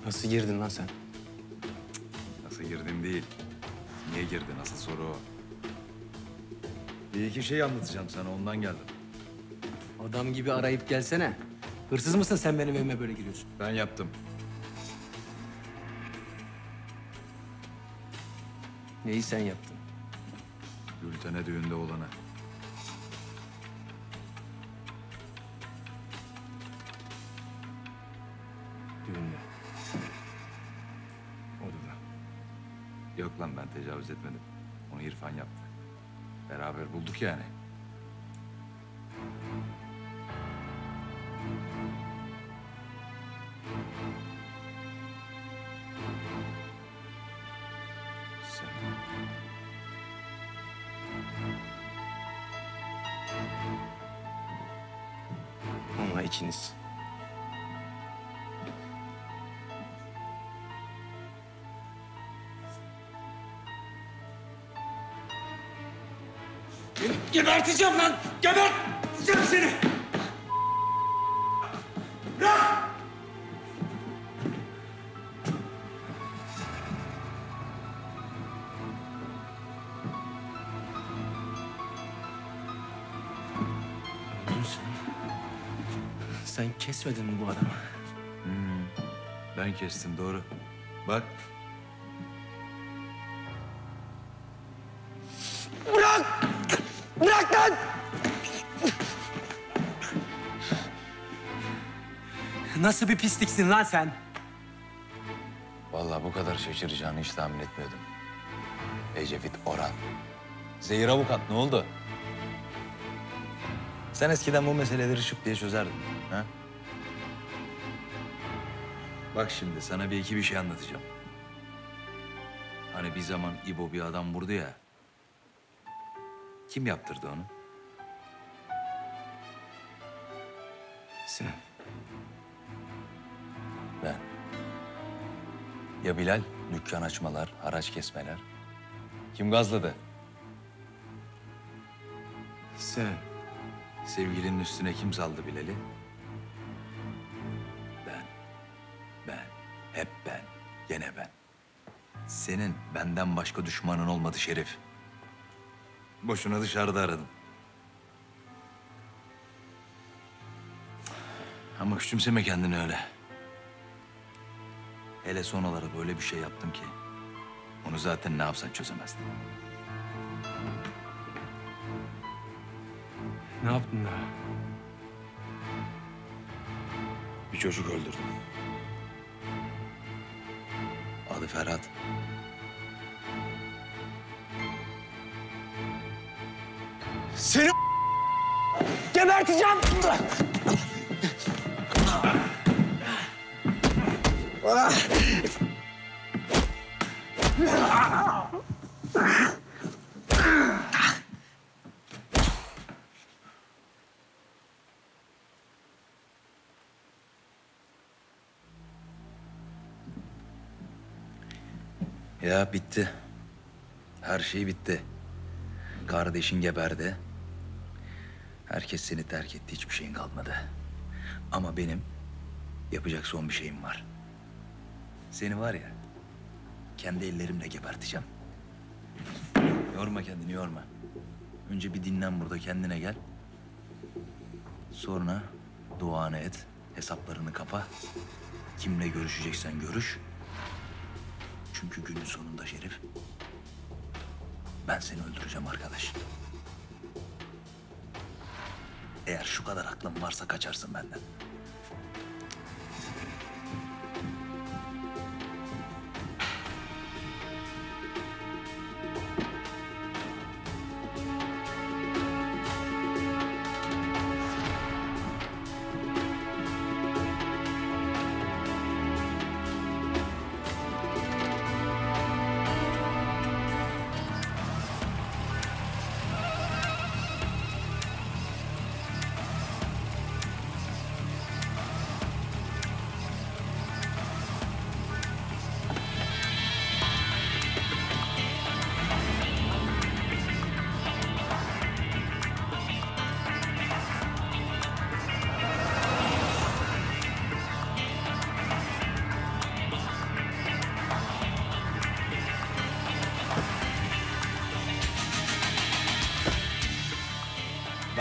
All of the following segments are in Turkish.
Nasıl girdin lan sen? Nasıl girdim değil. Niye girdin asıl soru o. Bir iki şey anlatacağım sana ondan geldim. Adam gibi arayıp gelsene. Hırsız mısın sen benim evime böyle giriyorsun? Ben yaptım. Neyi sen yaptın? Gülten'e düğünde olana. Düğünde. Odada. Yok lan ben tecavüz etmedim. Onu İrfan yaptı. Beraber bulduk yani. Sen. Onunla ikiniz. Geberteceğim lan! Geberteceğim seni! Bırak! Öldün sen. Sen kesmedin mi bu adamı? Ben kestim doğru. Bak. Bırak lan! Nasıl bir pisliksin lan sen? Vallahi bu kadar şaşıracağını hiç tahmin etmiyordum. Ecevit Orhan. Zehir avukat ne oldu? Sen eskiden bu meseleleri şıp diye çözerdin. Ha? Bak şimdi sana bir şey anlatacağım. Hani bir zaman İbo bir adam vurdu ya. Kim yaptırdı onu? Sen. Ben. Ya Bilal? Dükkan açmalar, haraç kesmeler. Kim gazladı? Sen. Sevgilinin üstüne kim saldı Bilal'i? Ben. Ben. Hep ben. Gene ben. Senin benden başka düşmanın olmadı Şerif. Boşuna dışarıda aradım. Ama küçümseme kendini öyle. Hele son olarak öyle bir şey yaptım ki... onu zaten ne yapsan çözemezdin. Ne yaptın daha? Bir çocuk öldürdüm. Adı Ferhat. Seni geberteceğim! Ya bitti. Her şey bitti. Kardeşin geberdi. Herkes seni terk etti. Hiçbir şeyin kalmadı. Ama benim yapacak son bir şeyim var. Seni var ya, kendi ellerimle geberteceğim. Yorma kendini, yorma. Önce bir dinlen burada, kendine gel. Sonra duanı et, hesaplarını kapa. Kimle görüşeceksen görüş. Çünkü günün sonunda Şerif, ben seni öldüreceğim arkadaş. Eğer şu kadar aklın varsa kaçarsın benden.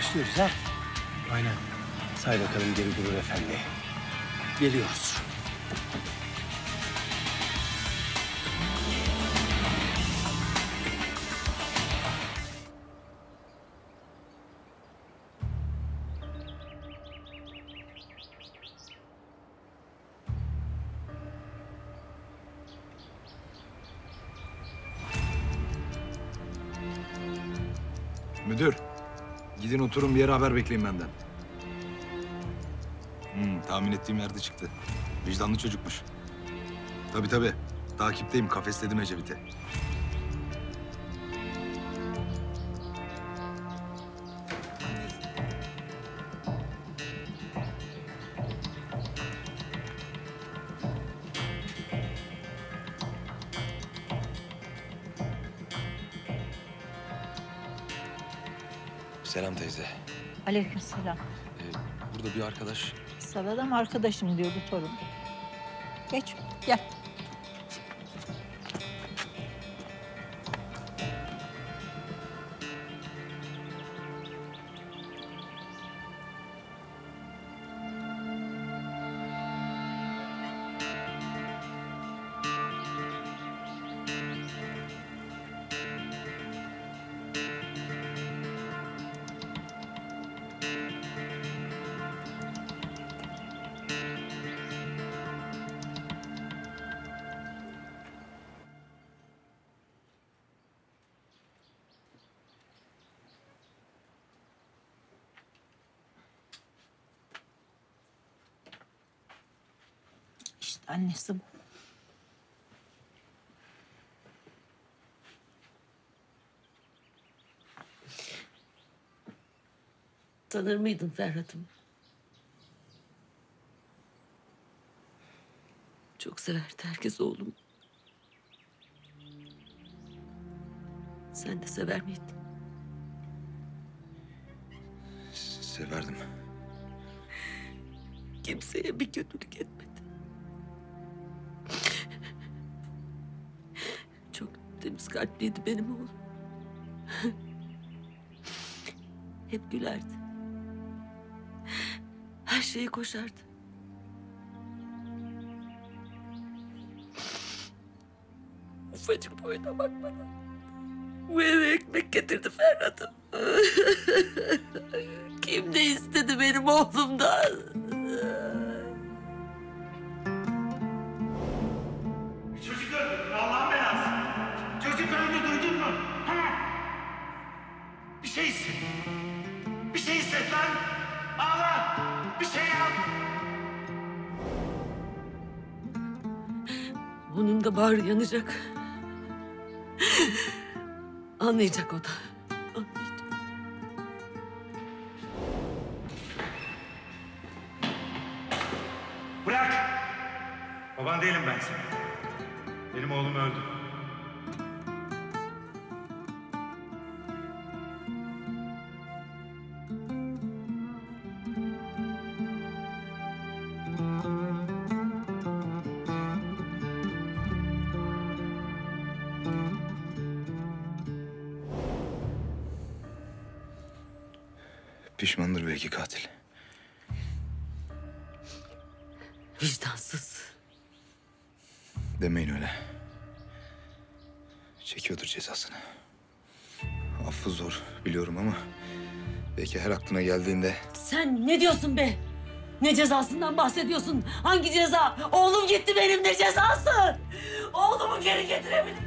Başlıyoruz ha. Aynen. Say bakalım Geri Gurur Efendi. Geliyoruz. Müdür, gidin oturun bir yere haber bekleyin benden. Tahmin ettiğim yerde çıktı. Vicdanlı çocukmuş. Tabii. Takipteyim, kafesledim Ecevit'i. Selam teyze. Aleykümselam. Burada bir arkadaş Sıradan arkadaşım diyordu torun. Geç, gel. İşte annesi bu. Tanır mıydın Ferhat'ım? Çok severdi herkes oğlum. Sen de sever miydin? severdim. Kimseye bir kötülük etmedi. Çok temiz kalpliydi benim oğlum. Hep gülerdi. Her şeye koşardı. Ufacık boyuna bakmadan bu eve ekmek getirdi Ferhat'ım. Kim ne istedi benim oğlumdan? Çocuk öldürdün Allah'ın belası. Çocuk öldü duydun mu? Ha? Bir şey hisset. Bir şey hisset lan. Ağla. Bir şey yap. Onun da bağrı yanacak. Anlayacak o da. Anlayacak. Bırak. Baban değilim ben senin. Benim oğlum öldü. Pişmandır belki katil. Vicdansız. Demeyin öyle. Çekiyordur cezasını. Affı zor biliyorum ama belki her aklına geldiğinde Sen ne diyorsun be? Ne cezasından bahsediyorsun? Hangi ceza? Oğlum gitti benim, ne cezası? Oğlumu geri getirebilir.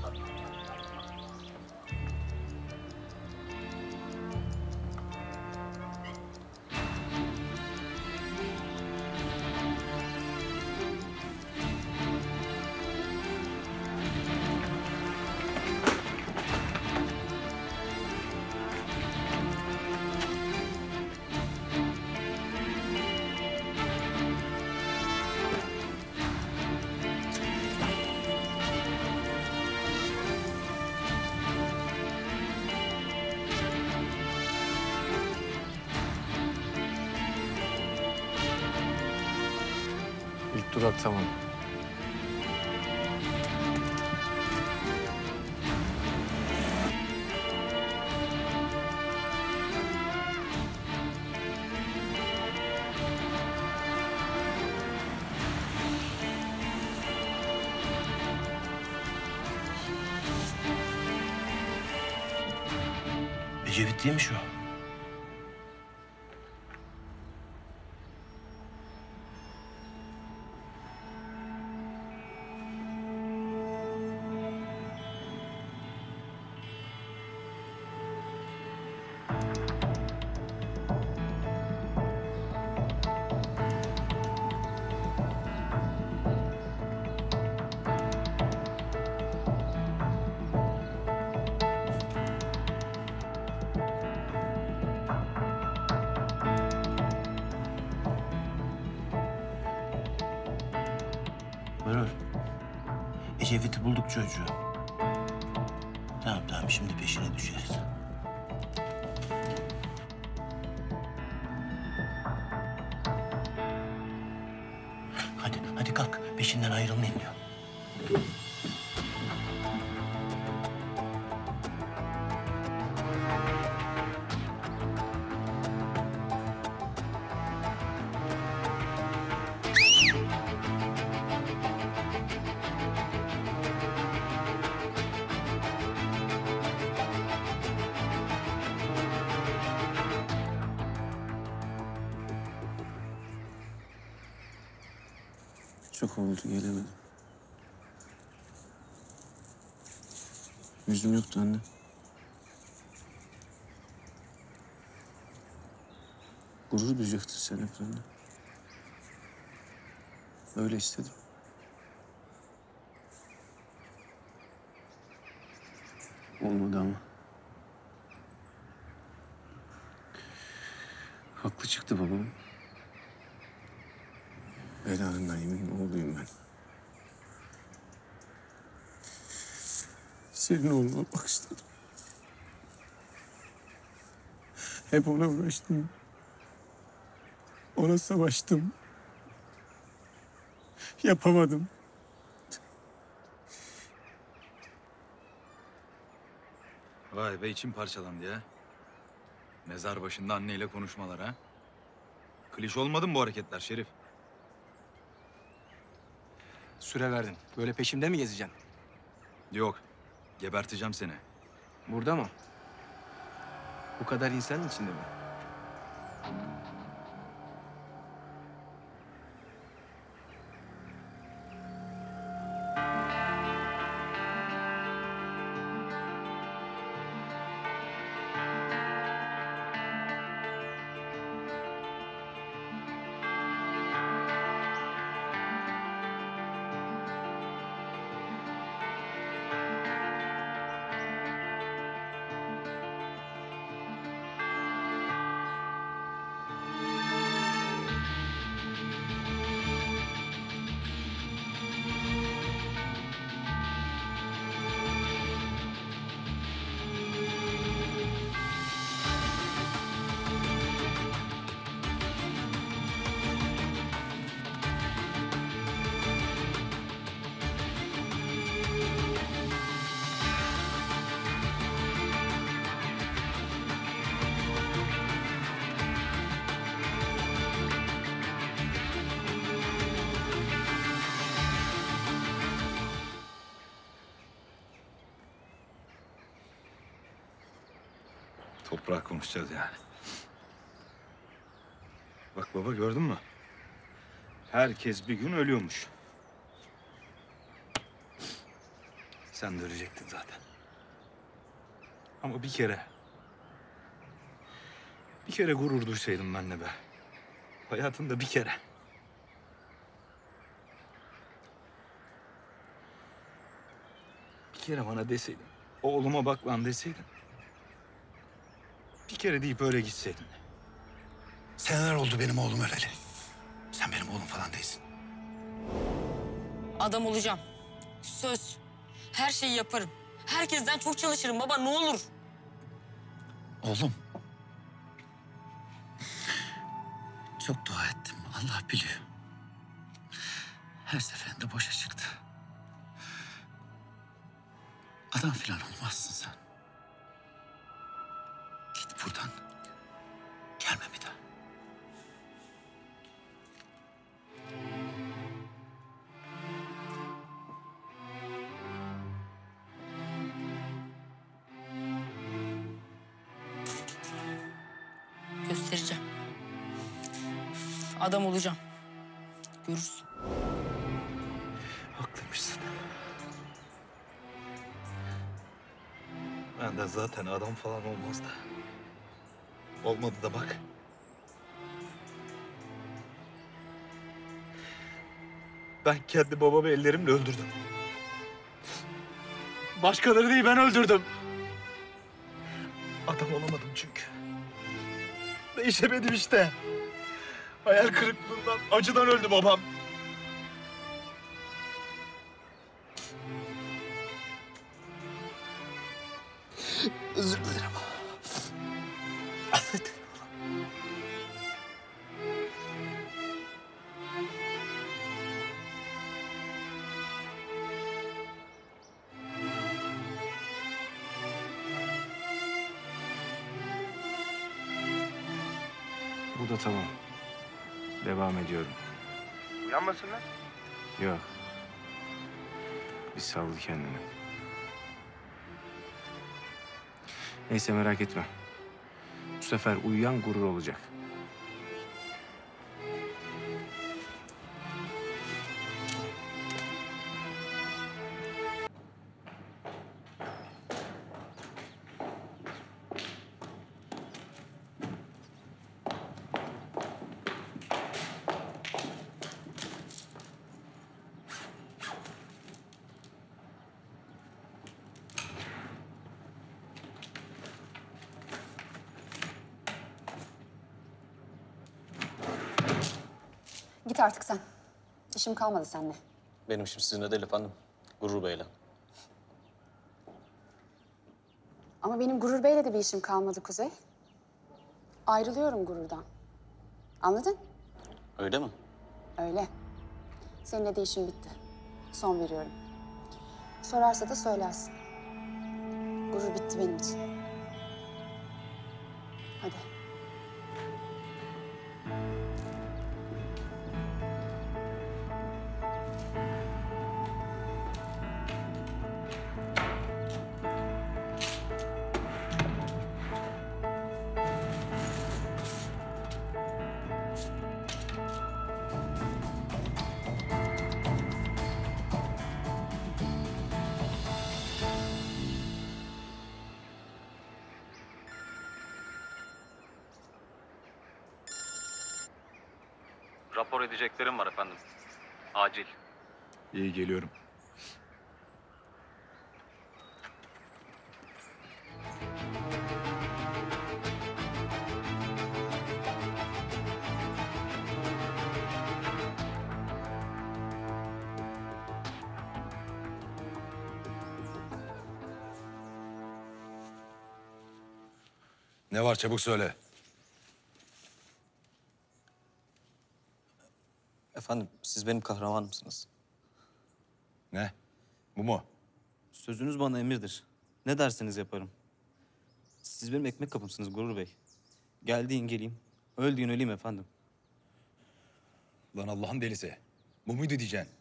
İlk durak tamam. Ecevit değilmiş o. Merhaba. Ecevit'i bulduk çocuğu. Tamam şimdi peşine düşeriz. Hadi kalk peşinden ayrılmayın diyor. Çok oldu gelemedim. Yüzüm yoktu anne. Gurur duyacaktır sen hep benimle. Öyle istedim. Olmadı ama. Haklı çıktı babam. Belanın Naim'in oğluyum ben. Senin oğlun olmak istedim. Hep ona uğraştım. Ona savaştım. Yapamadım. Vay be, içim parçalandı ya. Mezar başında anneyle konuşmalar ha. Klişe olmadı mı bu hareketler Şerif? Süre verdin. Böyle peşimde mi gezeceksin? Yok. Geberteceğim seni. Burada mı? Bu kadar insanın içinde mi? Toprak konuşacağız yani. Bak baba, gördün mü? Herkes bir gün ölüyormuş. Sen de ölecektin zaten. Ama bir kere gurur duysaydın benimle be. Hayatında bir kere. Bir kere bana deseydin, oğluma bak lan deseydin. Bir kere deyip öyle gitseydin. Seneler oldu benim oğlum öleli. Sen benim oğlum falan değilsin. Adam olacağım. Söz. Her şeyi yaparım. Herkesten çok çalışırım baba, ne olur. Oğlum. Çok dua ettim. Allah biliyor. Her seferinde boşa çıktı. Adam falan olmazsın sen. Git buradan. Gelme bir daha. Adam olacağım. Görürsün. Haklıymışsın. Benden zaten adam falan olmazdı. Olmadı da bak. Ben kendi babamı ellerimle öldürdüm. Başkaları değil, ben öldürdüm. Adam olamadım çünkü. Değişemedim işte. Hayal kırıklığından, acıdan öldü babam. Özür dilerim. Affet. Bu da tamam. Devam ediyorum. Uyanmasınlar. Yok. Bir saldı kendini. Neyse merak etme. Bu sefer uyuyan gurur olacak. Git artık sen. İşim kalmadı seninle. Benim işim sizinle değil efendim. Gurur Bey'le. Ama benim Gurur Bey'le de bir işim kalmadı Kuzey. Ayrılıyorum Gurur'dan. Anladın? Öyle mi? Öyle. Seninle de işim bitti. Son veriyorum. Sorarsa da söylersin. Gurur bitti benim için. Hadi. Rapor edeceklerim var efendim. Acil. İyi, geliyorum. Ne var çabuk söyle. Efendim siz benim kahramanımsınız. Ne? Bu mu? Sözünüz bana emirdir. Ne derseniz yaparım. Siz benim ekmek kapımsınız Gurur Bey. Gel deyin geleyim. Öl deyin öleyim efendim. Lan Allah'ın delisi. Bu muydu diyeceksin?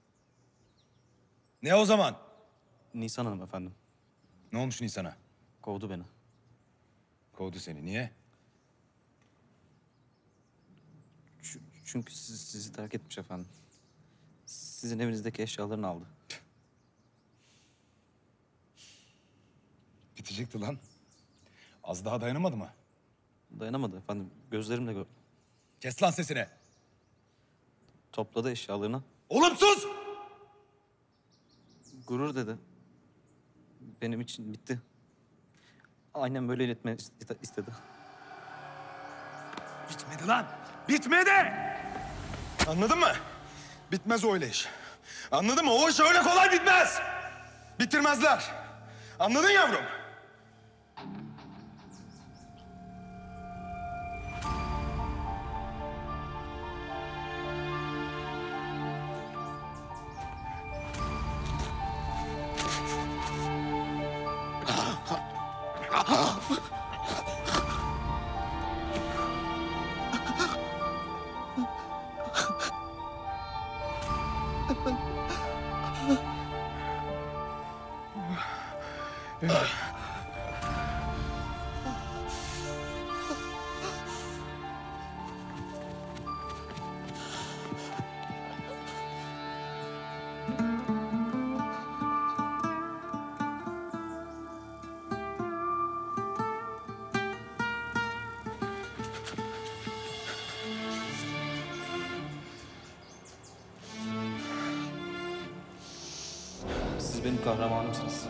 Ne o zaman? Nisan Hanım efendim. Ne olmuş Nisan'a? Kovdu beni. Kovdu seni. Niye? Çünkü sizi terk etmiş efendim. Sizin evinizdeki eşyalarını aldı. Bitecekti lan. Az daha dayanamadı mı? Dayanamadı efendim. Gözlerimle gördüm. Kes lan sesini. Topladı eşyalarını. Oğlum sus! Gurur dedi. Benim için bitti. Aynen böyle iletme istedi. Bitmedi lan. Bitmedi! Anladın mı? Bitmez öyle iş. Anladın mı? O iş öyle kolay bitmez. Bitirmezler. Anladın yavrum? Siz benim kahramanımsınız.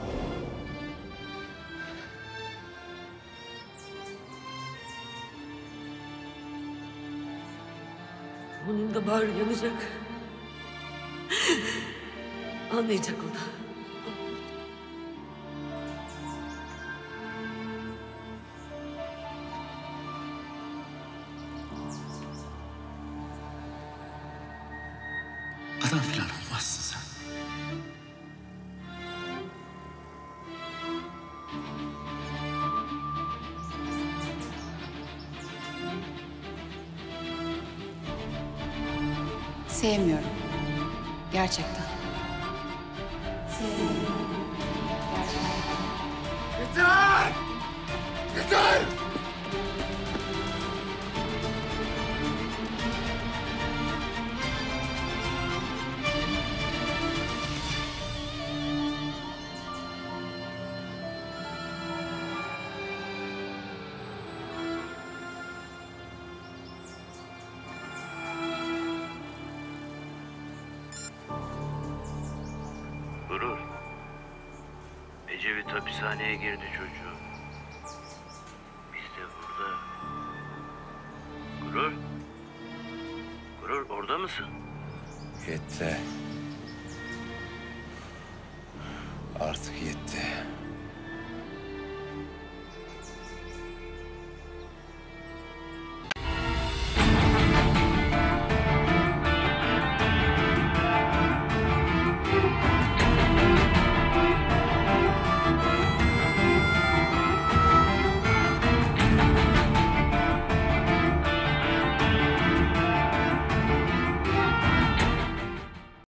Onun da bağrı yanacak. Anlayacak o da. Adam falan olmazsın sen. Sevmiyorum. Gerçekten. Sevmiyorum. Gerçekten. Yeter! Yeter! Gurur. Ecevit hapishaneye girdi çocuğu. Biz de burada. Gurur. Gurur orada mısın? Yetti. Artık yetti.